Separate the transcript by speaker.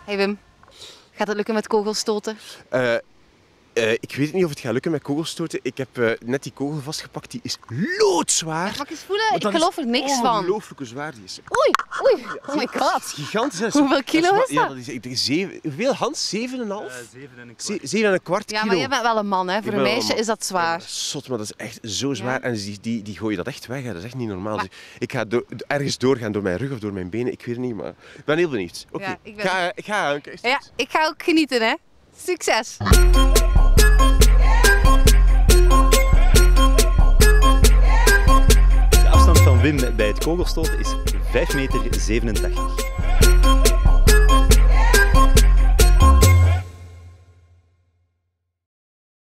Speaker 1: Hey Wim, gaat het lukken met kogelstoten?
Speaker 2: Ik weet niet of het gaat lukken met kogelstoten. Ik heb net die kogel vastgepakt, die is loodzwaar.
Speaker 1: Mag ik eens voelen? Ik geloof er niks van.
Speaker 2: Ongelooflijke zwaar die is.
Speaker 1: Oei, oh my god.
Speaker 2: Gigantisch. Hè?
Speaker 1: Hoeveel kilo is dat?
Speaker 2: Ja, dat is hoeveel, Hans? 7,5? 7,25 kilo.
Speaker 1: Ja, maar jij bent wel een man, hè? Voor een meisje is dat zwaar.
Speaker 2: Zot, maar dat is echt zo zwaar.
Speaker 1: Ja.
Speaker 2: En die gooien dat echt weg. Hè. Dat is echt niet normaal. Maar... Dus ik ga ergens doorgaan door mijn rug of door mijn benen. Ik weet het niet, maar ik ben heel benieuwd. Oké,
Speaker 1: Ja,
Speaker 2: ik ga Anke.
Speaker 1: Ja, ik ga ook genieten, hè? Succes!
Speaker 3: De afstand van Wim bij het kogelstoten is 5,87 meter.